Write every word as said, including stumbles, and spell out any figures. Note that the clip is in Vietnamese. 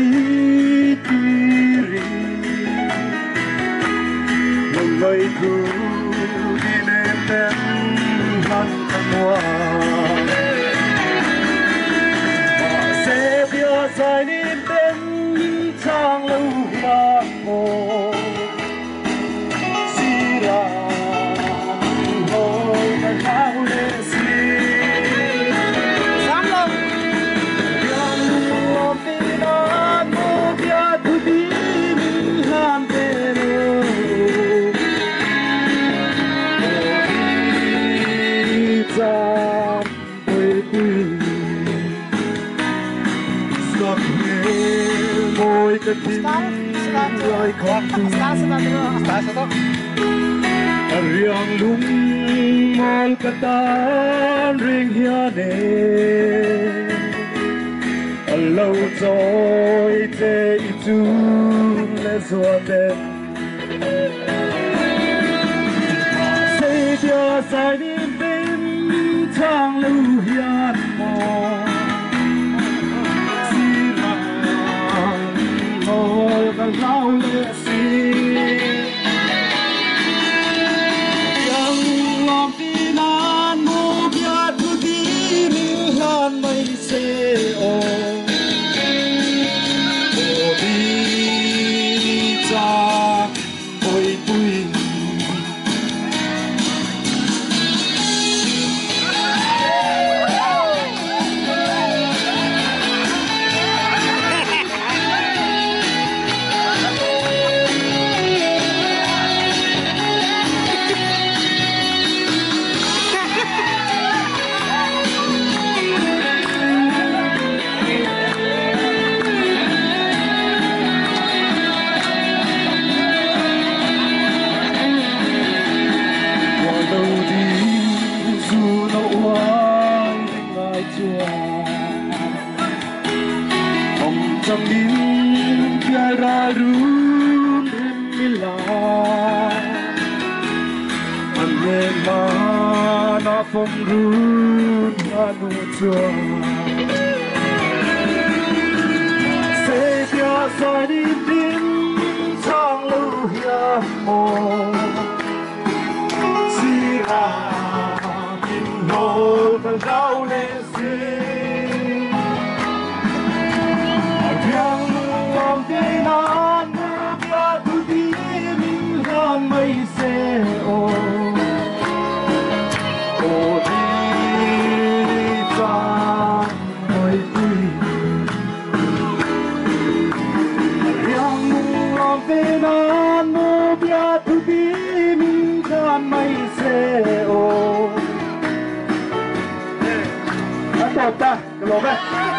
mai tiri Lời thu đi lên em hắt hoa Và sẽ bia dài nên đến trang lâu hoa mồ Xì ra hồi đã lao lên xì Sáng lông Yang lùm đi nàn mô bia thu đi mình hàn tên Hãy môi cái tim rồi con tim riêng lung mol cái tan riêng hiền nè lâu rồi thế chú lẽ ruột đen xây cho dài đi bên thang lưu hiền mò Lao lệ xì Yang lòng đi nàn mô bia thu đi mình hàn mây xê ô Ô đi cha ôi bùi Trong đêm kia ra run em mila anh em mà na phong run anu chua sẽ kia sai đi tìm sang lâu hiểm mồ si ra kinh hồ và rau lên xí Hãy mây xe ô ô đi cha ôi tươi riêng lòng về nan mô bia thu đi mình khan mây xe ô ta ta cái lỗ